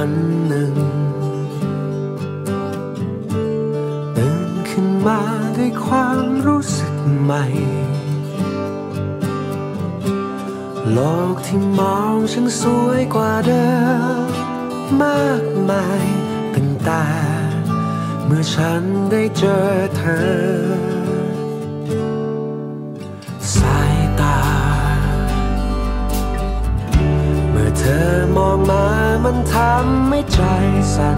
วันหนึ่งตื่นขึ้นมาด้วยความรู้สึกใหม่โลกที่มองฉันสวยกว่าเดิมมากมายตั้งแต่เมื่อฉันได้เจอเธอสายตาเมื่อเธอมองมามันทำให้ใจสั่น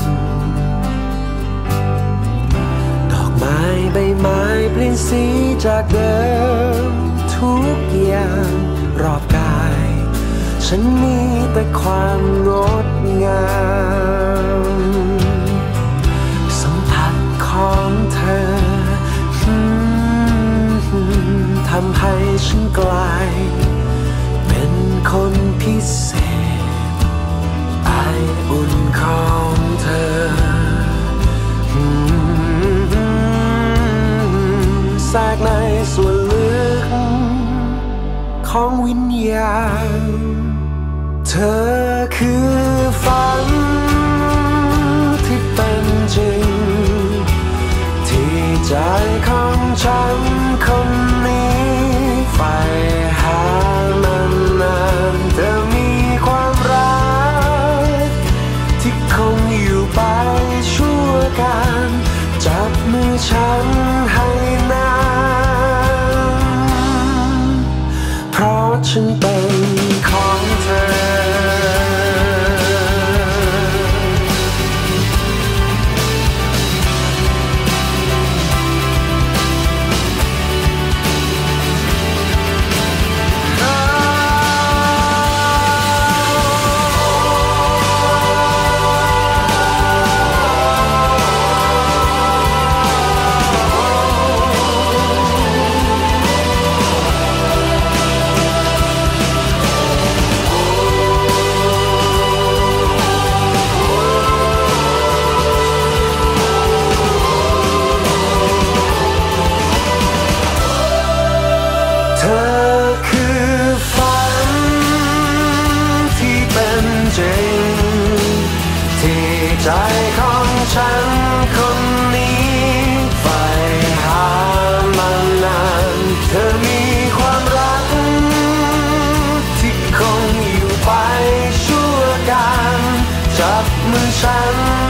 ดอกไม้ใบไม้เปลี่ยนสีจากเดิมทุกอย่างรอบกายฉันมีแต่ความงดงามสัมผัสของเธอทำให้ฉันกลายเป็นคนพิเศษไออุ่นของเธอแทรกในส่วนลึกของวิญญาณเธอคือฝันที่เป็นจริงที่ใจของฉันคนนี้ใฝ่หามานานเธอมีความรักที่คงอยู่ไปชั่วการจับมือฉันให้นานเพราะฉันเป็นของเธอเธอคือฝันที่เป็นจริงที่ใจของฉันคนนี้ใฝ่หามานานเธอมีความรักที่คงอยู่ไปชั่วการจับมือฉัน